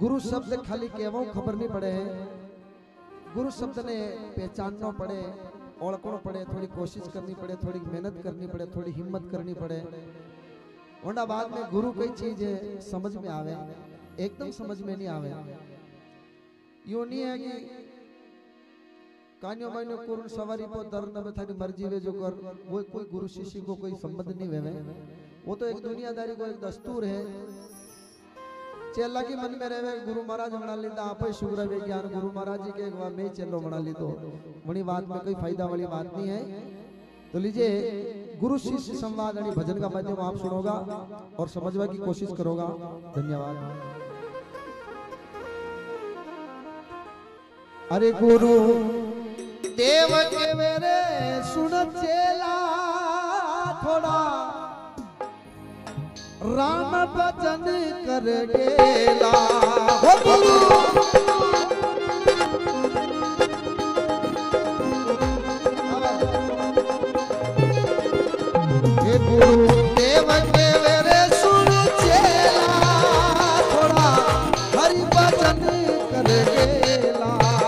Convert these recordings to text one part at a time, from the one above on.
गुरु शब्द खाली कहवा खबर नहीं पड़े है, गुरु शब्द ने पहचानना पड़े, ओळखना पड़े, थोड़ी कोशिश करनी पड़े, थोड़ी मेहनत करनी पड़े, थोड़ी हिम्मत करनी पड़े। वरना बाद में गुरु कोई चीज है समझ में आवे, एकदम समझ में नहीं आवे। यूं नहीं है कि कान्यो मान्यो कुरुन सवारी को दर न थारी मर्जी वे जो कर, वो कोई गुरु शिष्य को कोई संबंध नहीं वेवे। वो तो एक दुनियादारी को एक दस्तूर है। चेला की मन में रहे गुरु महाराज बना लीधा, आप ही शुक्र विज्ञान गुरु महाराज जी के मैं चेलो बना ली, तो बड़ी बात में कोई फायदा वाली बात नहीं है। तो लीजिए गुरु शिष्य संवाद यानी भजन का माध्यम आप सुनोगा और समझवा की कोशिश करोगा। धन्यवाद। अरे गुरु देव के मेरे सुन चेला, थोड़ा राम भजन कर गेला। ओ गुरु हे गुरु देव के मेरे सुन चेला, थोड़ा हरि भजन कर गेला।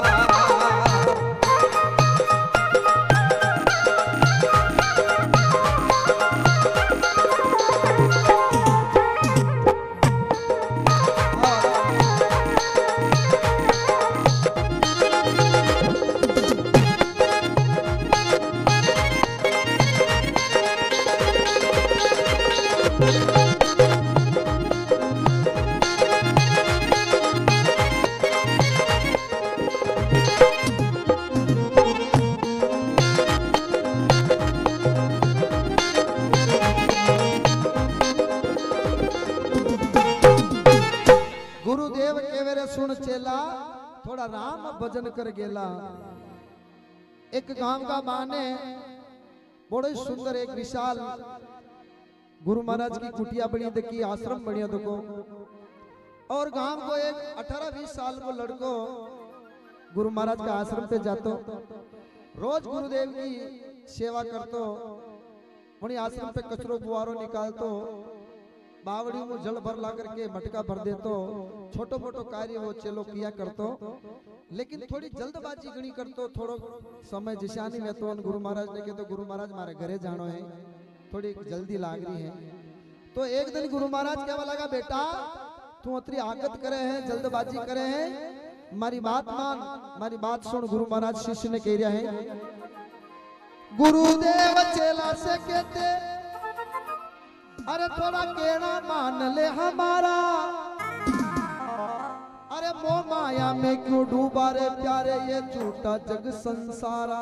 गुरुदेव के मेरे सुन चेला, थोड़ा राम भजन कर गेला। एक गांव का माने बड़े सुंदर एक विशाल गुरु महाराज की कुटिया बनी देखी, आश्रम बढ़िया देखो। और गांव को एक 18-20 साल को लड़को गुरु महाराज के आश्रम पे जातो, रोज गुरुदेव की सेवा करतो, वही आश्रम पे कचरो बुआरो निकालतो, बावड़ी में जल भर ला करके मटका भर देतो, छोटो मोटो कार्य वो चेलो किया करतो। लेकिन थोड़ी जल्दबाजी गणी करतो, थोड़ो समय जिशानी में तो गुरु महाराज ने कहे तो गुरु महाराज मारे घरे जानो है, थोड़ी जल्दी लाग रही है। तो एक दिन गुरु महाराज कहवा लगा, बेटा तू अतरी आगत करे है, जल्दबाजी करे है, मारी बात मान, मारी बात सुन। गुरु महाराज शिष्य ने कह रहा है, गुरुदेव चेला से कहते अरे थोड़ा कहना मान ले हमारा, अरे मोह माया में क्यों डूबा रे प्यारे ये झूठा जग संसारा।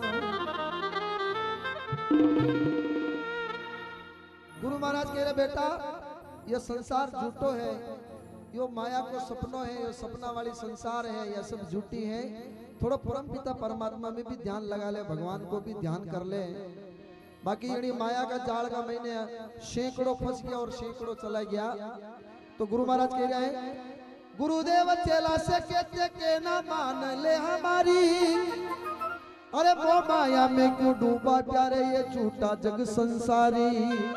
गुरु महाराज कह रहे बेटा ये संसार झूठो है, यो माया को सपनों है, यो सपना वाली संसार है, यह सब झूठी है। थोड़ा परम पिता परमात्मा में भी ध्यान लगा ले, भगवान को भी ध्यान कर ले। बाकी यदि माया का जाल का महीने सैकड़ों फंस गया और सैकड़ों चला गया। तो गुरु महाराज कह रहे हैं, गुरुदेव चेला से कहते के ना मान ले हमारी, अरे वो माया में क्यों डूबा प्यारे ये झूठा जग संसारी।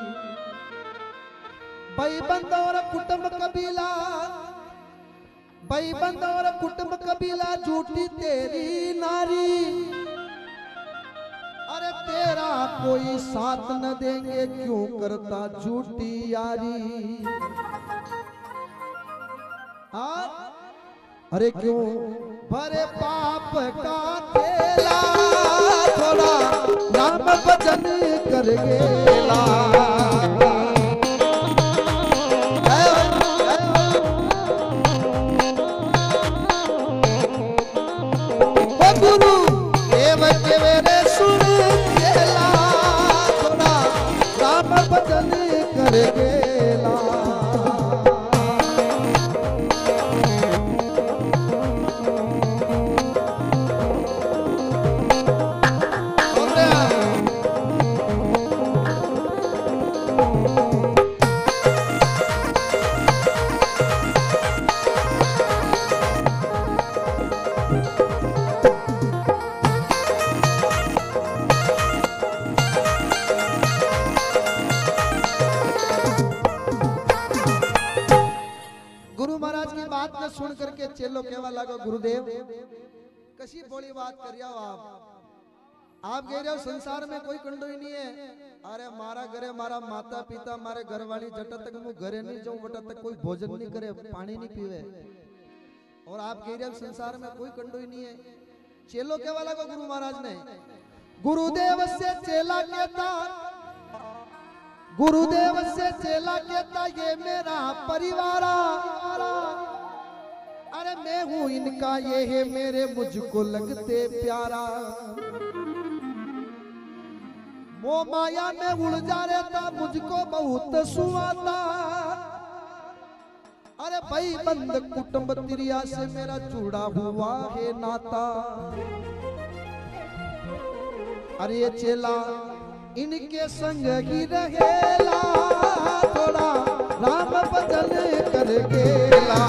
भाई बंद और कुटुंब कबीला, भाई बंद और कुटुंब कबीला झूठी तेरी नारी, अरे तेरा कोई साथ न देंगे क्यों करता झूठी यारी। अरे क्यों भरे पाप का ठेला, थोड़ा नाम भजन कर गेला। गुरु देव के मेरे सुन गेला, थोड़ा राम भजन कर गेला। सुन करके चेलो केवा लागो गुरुदेव कशी बोली बात कर रहा हो आप कह रहे हो संसार में कोई कंडो ही नहीं है। अरे मारा घरे मारा माता पिता मारे घर वाली जटा तक मैं घरे नहीं जाऊं बटा तक कोई भोजन नहीं करे पानी नहीं पीवे और आप कह रहे हो संसार में कोई कंडो ही नहीं है। चेलो केवा लागो गुरु महाराज ने गुरुदेव से चेला कहता गुरुदेव से चेला कहता ये मेरा परिवार अरे मैं हूं इनका ये है मेरे मुझको लगते प्यारा वो माया में उलझा रहता मुझको बहुत सुहाता अरे भाई बंद कुटुंब तिरिया से मेरा जुड़ा हुआ है नाता। अरे ये चेला इनके संग ही रहेला थोड़ा राम भजन कर गेला।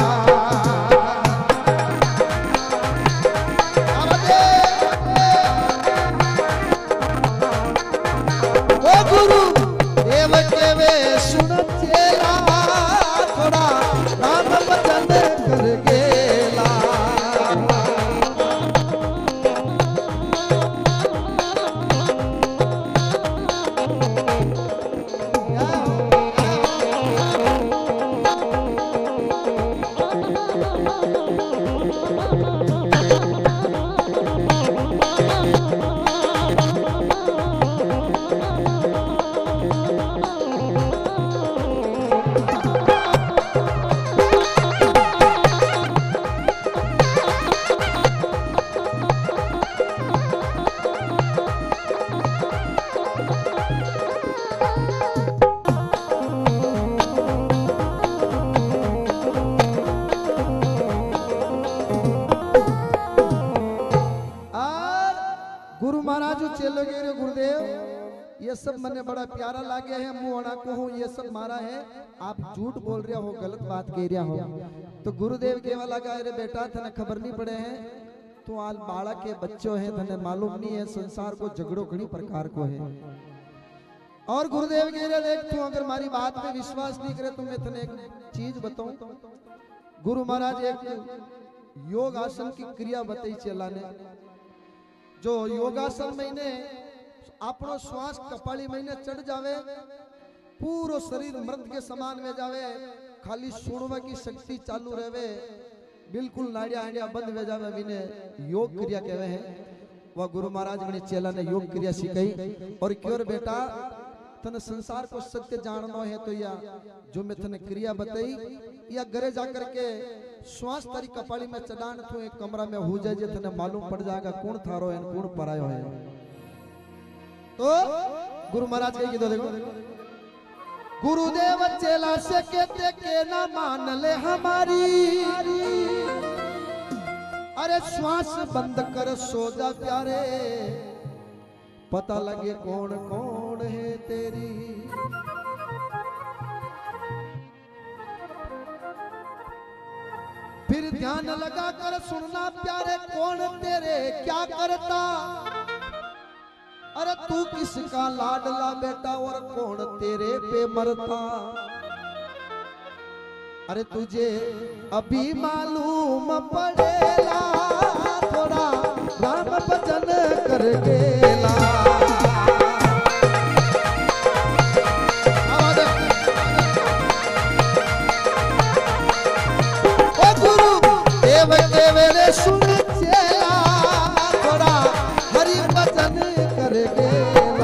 ये सब मैंने बड़ा प्यारा लागे है मुआना को हो ये सब मारा है आप झूठ बोल रहे हो गलत बात कह रहा हो। तो गुरुदेव केवा लगा अरे बेटा तने खबर नहीं पड़े हैं तो आल बाड़ा के बच्चों हैं तने मालूम नहीं है संसार को झगड़ो घनी प्रकार को है। और गुरुदेव कह रहे देख तू अगर हमारी बात पे विश्वास नहीं करे तो मैं तने एक चीज बताऊं। गुरु महाराज एक योग आसन की क्रिया बताई चेला ने जो योगासन महीने अपनो श्वास कपाली महीने चढ़ जावे पूरो शरीर मृत के समान में जावे खाली सुनवा की शक्ति चालू रहे बिल्कुल नाड़िया हांडिया बंद हो जावे विने योग क्रिया कहवे हैं। वह गुरु महाराज ने चेला ने योग क्रिया सिखाई और क्योर बेटा तने संसार को सत्य जानना है तो या जो मैं तने क्रिया बताई या घरे जाकर के श्वास तारी कपाली में चढ़ान तो एक कमरा में हो जाए तने मालूम पड़ जाएगा कौन थारो है कौन परायो है। तो गुरु महाराज कही तो देखो गुरुदेव चेला से कहते के ना मान ले हमारी अरे श्वास बंद कर सो जा प्यारे पता लगे कौन कौन है तेरी। फिर ध्यान लगा कर सुनना प्यारे कौन तेरे क्या करता अरे तू किसका लाडला बेटा और कौन तेरे पे मरता अरे तुझे अभी मालूम पड़ेगा थोड़ा राम भजन कर गेला। ओ गुरु देव देवरे सुन चेला थोड़ा हरि भजन कर गेला।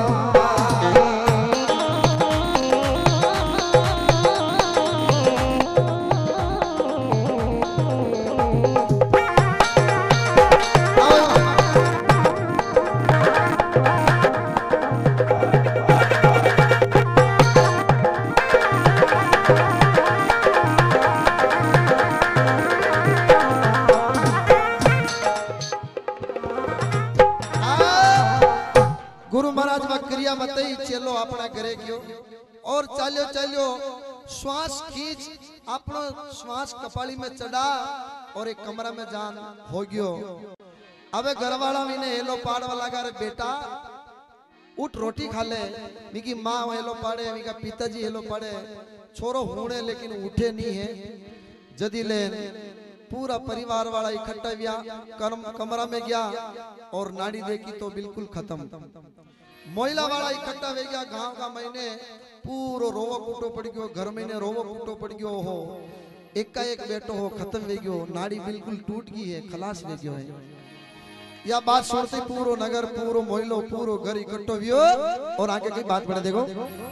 गुरु महाराज वा क्रिया बताई चलो अपना घरे गयो और चालो चालो श्वास खींच अपना श्वास कपाली में चढ़ा और एक कमरा में जान हो गयो। अबे घर वाला मैंने हेलो पाड़ वाला कर बेटा उठ रोटी खा ले मिकी माँ हेलो पाड़े मिका पिताजी हेलो पाड़े छोरो होने लेकिन उठे नहीं है जदी ले पूरा परिवार वाला इकट्ठा गया, कमरा में गया और नाड़ी देखी तो बिल्कुल खत्म। मोहल्ला वाला इकट्ठा हो गया, गांव का महीने पूरो रोवो कूटो पड़ गयो, घर में रोवो कूटो पड़ गयो हो, एक का एक बेटो हो खत्म हो गयो, नाड़ी बिल्कुल टूट गई है, खलास हो गयो है। या बात सुनते पूरो नगर, पूरो मोहल्लो, पूरो घर इकट्ठो हुयो और आगे की बात बढ़े देखो।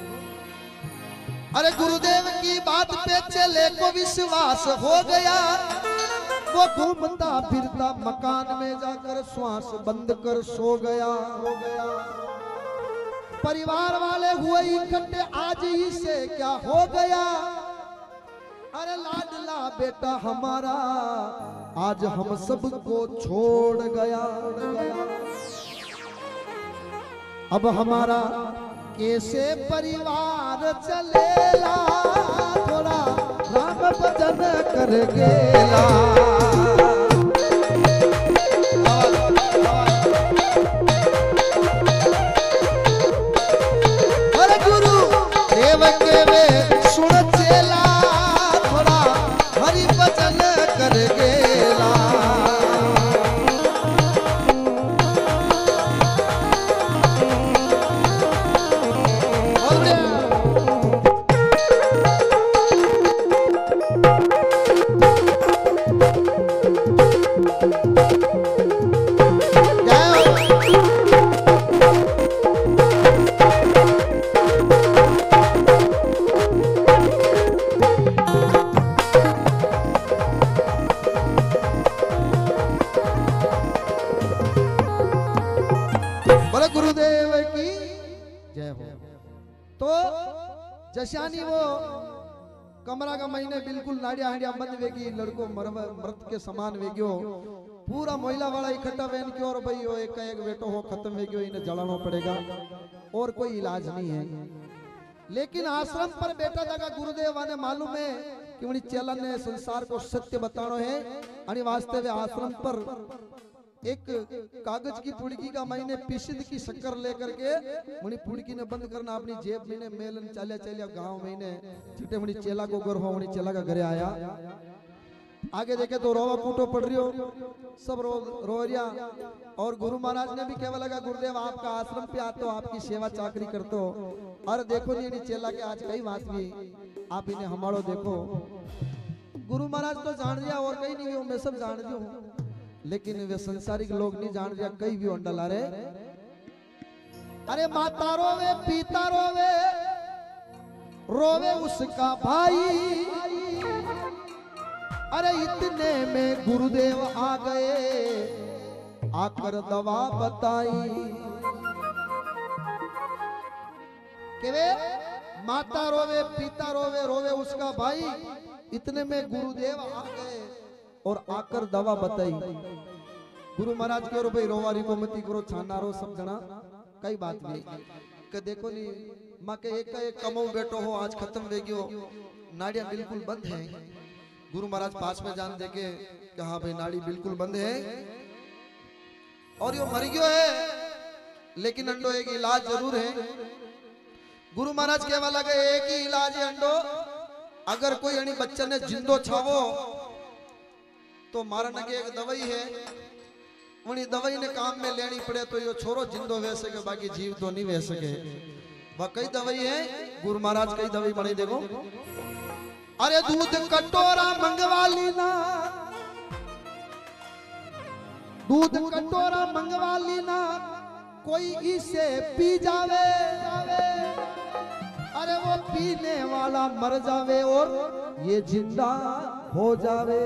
अरे गुरुदेव की बात पे चले को विश्वास हो गया, वो घूमता फिरता मकान में जाकर श्वास बंद कर सो गया। परिवार वाले हुए इकट्ठे, आज ही से क्या हो गया, अरे लाडला बेटा हमारा आज हम सबको छोड़ गया। अब हमारा कैसे परिवार चलेला, थोड़ा राम भजन कर गेला। अरे गुरु देव के वे सुन चेला, थोड़ा हरि भजन कर गेला। गुरुदेव की जय हो। तो जशानी वो कमरा का महीने बिल्कुल नाड़िया हाड़िया बंद वेगी, लड़को मृत के समान वेग्यो, पूरा मोहल्ला वाला इकट्ठा बहन की और भाई वो एक का एक बेटो हो खत्म वेग्यो, इन्हें जलाना पड़ेगा और कोई इलाज नहीं है। लेकिन आश्रम पर बेटा जगह गुरुदेव ने मालूम है कि उन्हीं चेला ने संसार को सत्य बताना है, आणि वास्तव आश्रम पर एक कागज की पुड़की का महीने पिसिद की शक्कर लेकर के मुनि पुड़की ने बंद करना अपनी जेब में मेलन चालिया चालिया गांव महीने छिटे मुनि चेला को घर हो, मुनि चेला का घरे आया। आगे देखे तो रोवा कूटो पड़ रही हो, सब रो रिया। और गुरु महाराज ने भी केवल लगा गुरुदेव आपका आश्रम पे आते हो, आपकी सेवा चाकरी करते हो, अरे देखो जी चेला के आज कई बात भी आप इन्हें हमारो देखो। गुरु महाराज तो जान दिया और कहीं नहीं, मैं सब जान दी हूँ, लेकिन वे संसारिक लोग नहीं जान दिया, कई भी अंडा ला रहे। अरे माता रोवे, पिता रोवे, रोवे उसका भाई, अरे इतने में गुरुदेव आ गए, आकर दवा बताई कि वे माता रोवे, पिता रोवे, रोवे उसका भाई, इतने में गुरुदेव आ गए और आकर दवा बताई। गुरु महाराज के भाई रोवारी को मती करो, छाना रो सब जना, कई बात नहीं कि देखो नी माँ के एक का एक कमाऊ बेटो हो आज खत्म हो गयो, नाड़ियां बिल्कुल बंद है। गुरु महाराज पास में जान देके कि हाँ भाई नाड़ी बिल्कुल बंद है और यो मर गयो है, लेकिन अंडो एक इलाज जरूर है। गुरु महाराज कहवा लगे एक ही इलाज है अंडो, अगर कोई अणी बच्चा ने जिंदो छावो तो मारने की एक दवाई है, वही दवाई ने काम में लेनी पड़े तो यो छोरो जिंदो वे सके, बाकी जीव तो नहीं वे सके। वह कई दवाई है, गुरु महाराज कई दवाई बनी देखो। अरे दूध कटोरा मंगवा लेना, दूध कटोरा मंगवा लेना, कोई इसे पी जावे, अरे वो पीने वाला मर जावे और ये जिंदा हो जावे।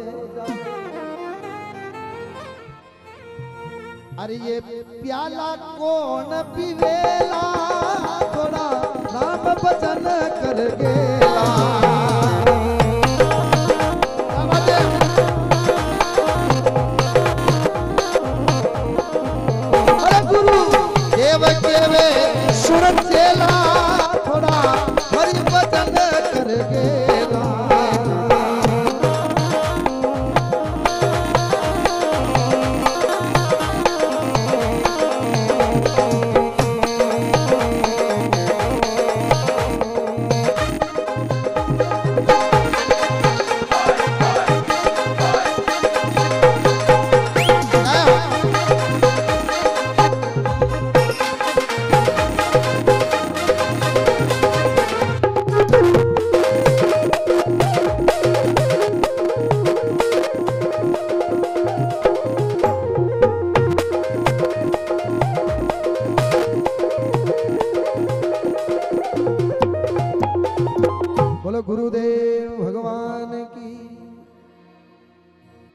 अरे ये प्याला कौन पीवेला, थोड़ा नाम भजन कर गेला। अरे गुरु देव के वे सुन चेला, थोड़ा हरि भजन कर गेला।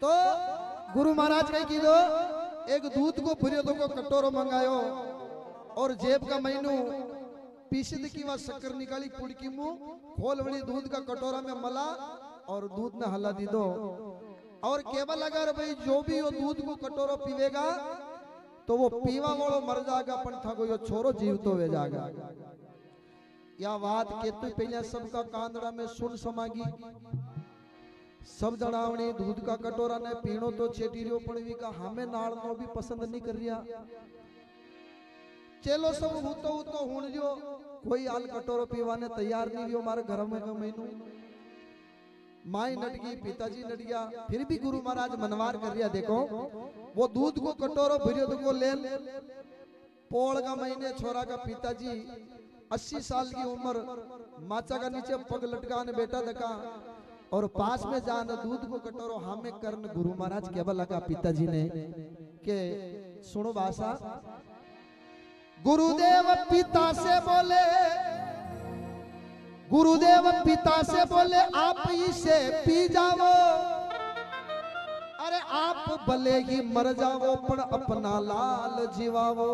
तो गुरु महाराज कहीं की दो एक दूध को फुरियदों को कटोरो मंगायो और जेब का महीनू पीसिद की वह शक्कर निकाली पुड़की मुंह खोल बड़ी दूध का कटोरा में मला और दूध में हल्ला दी दो और केवल अगर भाई जो भी वो दूध को कटोरो पीवेगा तो वो पीवा वालों मर जाएगा पण था को यो छोरो जीव तो वे जाएगा। या बात के तो पहले सबका कांदड़ा में सुन समागी सब जणावणी दूध का कटोरा ने पीणो तो चेटी रियो पण वी का हमें नाल नो भी पसंद नहीं कर रिया चलो सब हूतो हुण जो कोई आल कटोरो पीवाने तैयार नहीं रियो मारे घर में का महीनू माई नट गई पिताजी नट गया फिर भी गुरु महाराज मनवार कर रिया देखो वो दूध को कटोरो भरियो को ले पोल का महीने छोरा का पिताजी 80 साल की उम्र माचा का नीचे पग लटकाने बेटा देखा और पास में जान दूध को कटोरो हमें करन गुरु महाराज केवल लगा पिताजी ने के सुनो भाषा गुरुदेव पिता से बोले गुरुदेव पिता से बोले आप इसे पी जाओ अरे आप भले ही मर जाओ पर अपना लाल जीवाओ।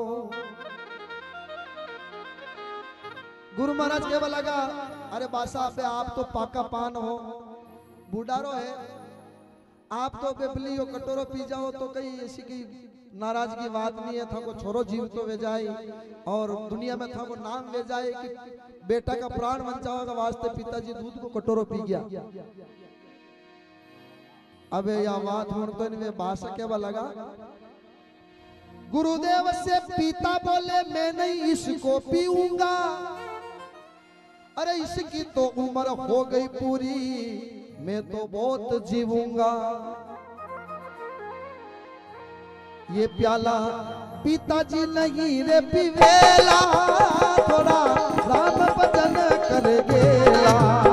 गुरु महाराज केवल लगा अरे बासा पे आप तो पाका पान हो बूढ़ारो है आप तो बेबली हो कटोरो पी जाओ तो कहीं ऐसी की नाराजगी बात नहीं है था को छोरो जीव तो वे जाए और दुनिया में था को नाम ले जाए कि बेटा का प्राण बचाओ का वास्ते पिताजी दूध को कटोरो पी गया। अबे या बात होने तो इनमें भाषा क्या लगा गुरुदेव से पिता बोले मैं नहीं इसको पीऊंगा अरे इसकी तो उम्र हो गई पूरी मैं तो बहुत जीवूंगा ये प्याला पिताजी नहीं रे पीवेला थोड़ा राम भजन कर गेला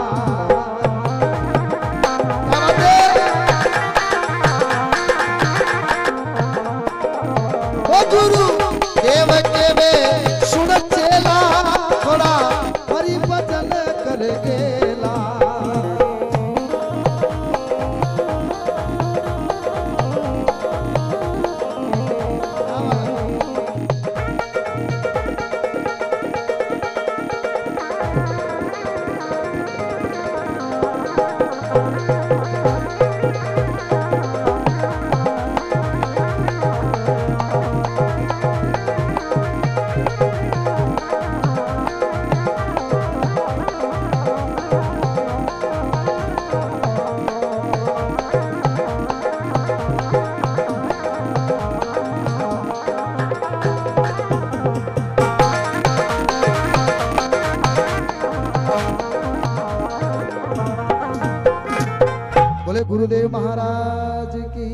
ओ गुरु देव के वे सुन चेला थोड़ा हरि भजन कर गेला। गुरुदेव महाराज की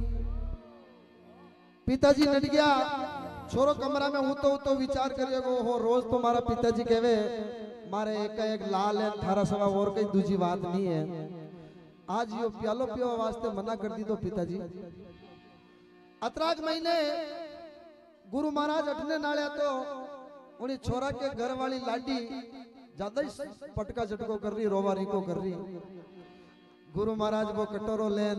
पिताजी नट गया छोरो कमरा में हूं तो विचार करिएगो हो रोज तो मारा पिताजी कहवे मारे एक लाल है थारा सवा और कई दूसरी बात नहीं है आज यो प्यालो पियो वास्ते मना कर दी तो पिताजी अतराग महीने गुरु महाराज अठने नाले तो उन्हीं छोरा के घर वाली लाडी ज्यादा ही पटका झटको कर रही रोवारी को कर रही गुरु महाराज वो कटोरो लेन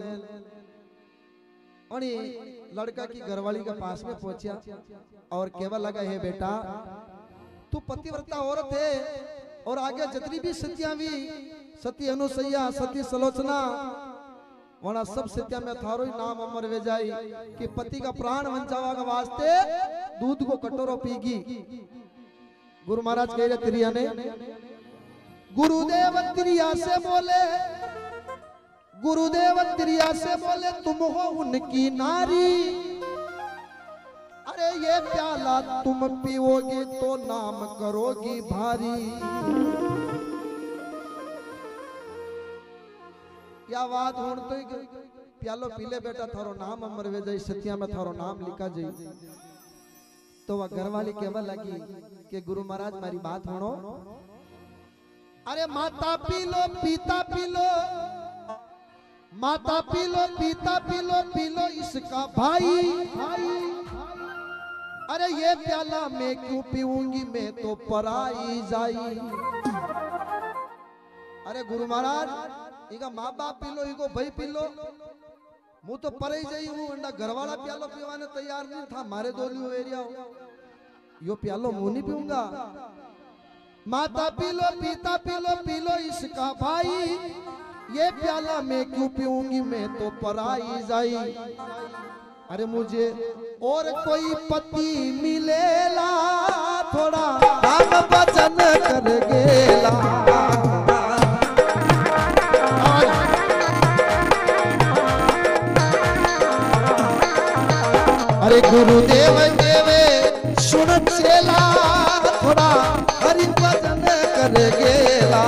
और लड़का की घरवाली के पास में पहुंचा और केवल लगा है बेटा तू पतिव्रता औरत है और आगे जितनी भी सतियां भी सती अनुसैया सती सलोचना वना सब सत्या में थारो ही नाम अमर वे जाई कि पति का प्राण बचावा के वास्ते दूध को कटोरो पीगी। गुरु महाराज कह रहे त्रिया ने गुरुदेव त्रिया से बोले गुरुदेव त्रिया से बोले तुम हो उनकी नारी अरे ये प्याला तुम पीओगे तो नाम करोगी भारी। क्या बात हो तो प्यालो पीले बेटा थारो नाम अमर वे जाई सत्या में थारो नाम लिखा जाई तो वह घरवाली केवल लगी कि गुरु महाराज मेरी बात सुनो अरे माता पी लो पिता पी लो माता पी लो पिता पी लो इसका भाई अरे ये प्याला मैं क्यों पीऊंगी मैं तो पराई जाई। अरे गुरु महाराज इका माँ बाप पी लो इको भाई पी लो मु तो पर ही जाई हूं अंडा घरवाला प्यालो पीवाने तैयार नहीं था मारे दोलियो एरिया यो प्यालो मु नहीं पीऊंगा माता पी लो पिता पी लो इसका भाई ये प्याला मैं क्यों पीऊंगी मैं तो पराई जाई अरे मुझे और कोई पति मिलेला थोड़ा राम भजन कर गेला अरे गुरुदेव देवे सुन चेला थोड़ा हरि भजन कर गेला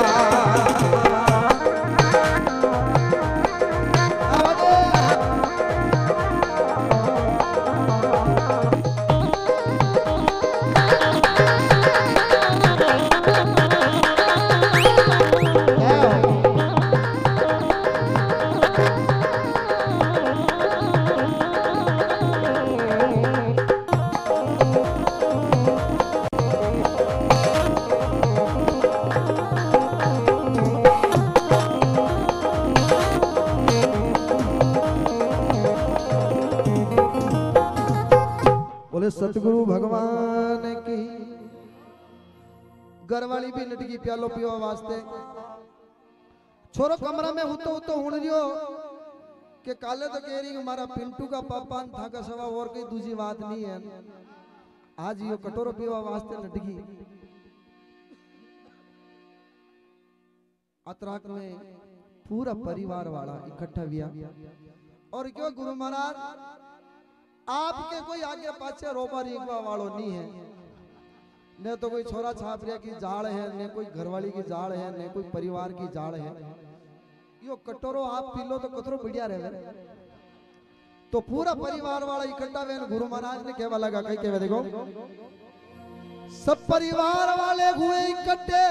सतगुरु भगवान की घरवाली भी लटकी प्यालो पीवा वास्ते छोरो कमरा में हुतो हुण रियो के काले तो कह रही हमारा पिंटू का पापा था का सवा और कोई दूसरी बात नहीं है आज यो कटोरो पीवा वास्ते लटकी अतराक में पूरा परिवार वाला इकट्ठा हुआ और क्यों गुरु महाराज आपके कोई आगे पाछे रोबा रीगवा वालों नहीं है न तो कोई छोरा छापरिया की जाड़ है न कोई घरवाली की जाड़ है न कोई परिवार की जाड़ है यो कटोरो आप पी लो तो कतरो बढ़िया रहे तो पूरा परिवार वाला इकट्ठा हुए गुरु महाराज ने कहवा लगा कहीं कहवा देखो सब परिवार वाले हुए इकट्ठे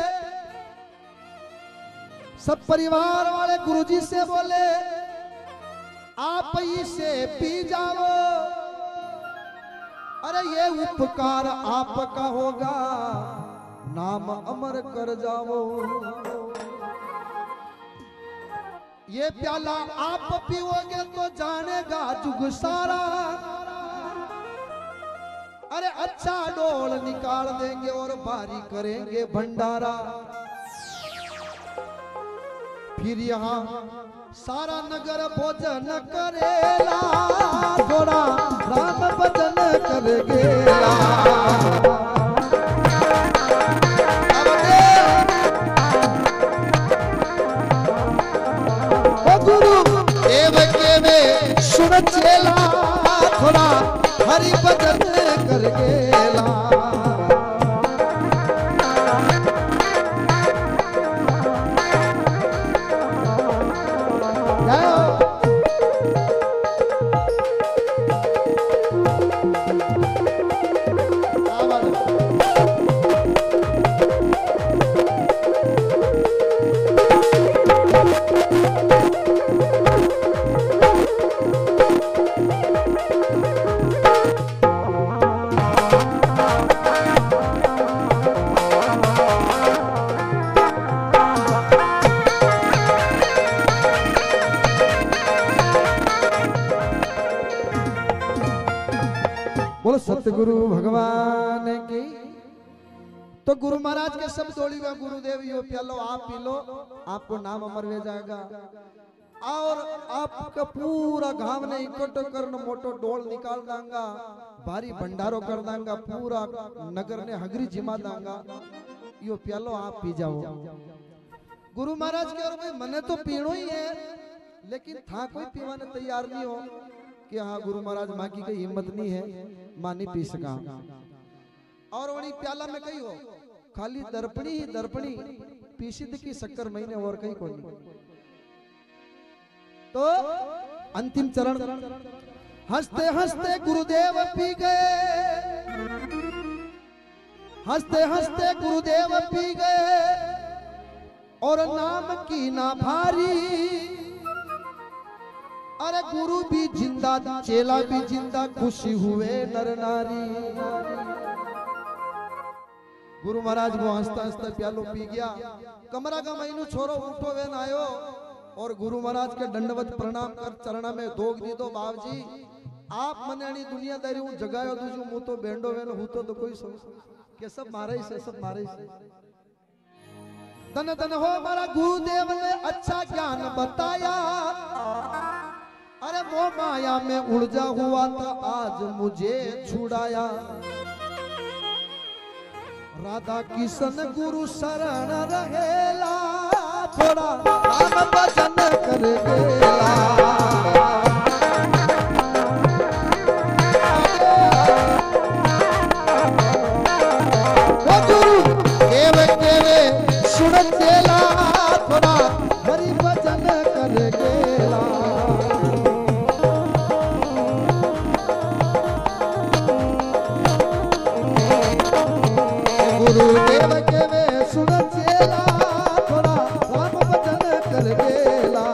सब परिवार वाले गुरुजी से बोले आप इसे पी जाओ अरे ये उपकार आपका होगा नाम अमर कर जाओ ये प्याला आप पीओगे तो जानेगा जुग सारा अरे अच्छा डोल निकाल देंगे और बारी करेंगे भंडारा फिर यहाँ सारा नगर भोजन करेला थोड़ा राम भजन कर गेला ओ गुरु देव के में सुन चेला थोड़ा हरि भजन कर गेला सतगुरु भगवान की तो गुरु महाराज के सब दौड़ी हुआ गुरुदेव यो प्यालो आप पी लो आपको नाम अमर हो जाएगा और आपका पूरा गांव ने इकट्ठो करना मोटो डोल निकाल दांगा भारी भंडारो कर दांगा पूरा नगर ने हगरी जिमा दांगा यो प्यालो आप पी जाओ गुरु महाराज के और भाई मने तो पीनो ही है लेकिन था कोई पीवाने तैयार नहीं हो कि हाँ गुरु महाराज माँ की कोई हिम्मत नहीं है माँ नहीं पी सका और वही प्याला में कही हो खाली दर्पणी ही दर्पणी पीसिद की शक्कर महीने और कहीं कोई नहीं तो अंतिम चरण हंसते हंसते गुरुदेव पी गए हंसते हंसते गुरुदेव पी गए और नाम की ना भारी अरे गुरु भी जिंदा चेला भी जिंदा खुशी हुए नर नारी गुरु महाराज वो हंसता हंसता प्यालो पी गया कमरा का महीनू छोरो उठो वेन आयो और गुरु महाराज के दंडवत प्रणाम कर चरण में दोग दी दो बाबजी आप मने अणी दुनियादारी हूं जगायो दूजू मु तो बेंडो वेलो हूं तो कोई सो के सब मारे ही से सब मारे ही से धन धन हो हमारा गुरुदेव ने अच्छा ज्ञान बताया अरे वो माया में उलझा हुआ था आज मुझे छुड़ाया राधा किशन गुरु शरण रहेला थोड़ा नाम भजन कर गेला वो गुरु केवे केवे सुन चेला थोड़ा हरि भजन कर गेला गुरुदेव के वे सुन चेला थोड़ा राम भजन कर गेला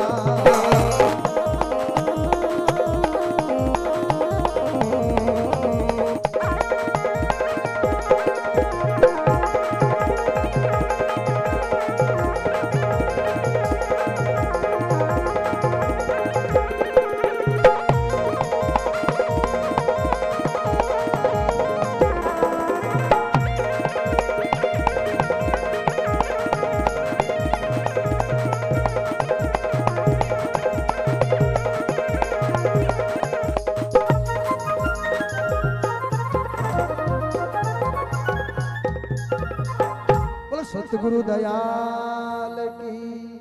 सतगुरु दयाल की